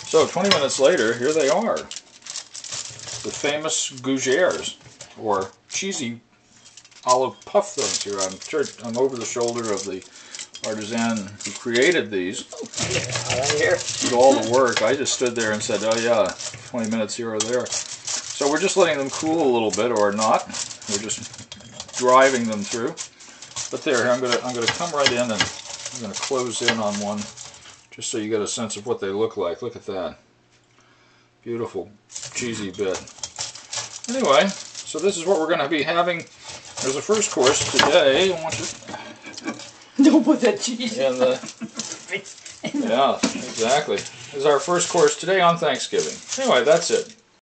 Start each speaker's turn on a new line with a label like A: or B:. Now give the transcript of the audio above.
A: So 20 minutes later, here they are. The famous Gougeres, or cheesy olive puff things here. I'm over the shoulder of the artisan who created these. Did all the work. I just stood there and said, oh yeah, 20 minutes here or there. So we're just letting them cool a little bit, or not. We're just driving them through. But there, I'm gonna come right in and I'm gonna close in on one, just so you get a sense of what they look like. Look at that. Beautiful, cheesy bit. Anyway, so this is what we're gonna be having as a first course today. I want you.
B: Don't put that cheese
A: in the. Yeah, exactly. This is our first course today on Thanksgiving. Anyway, that's it.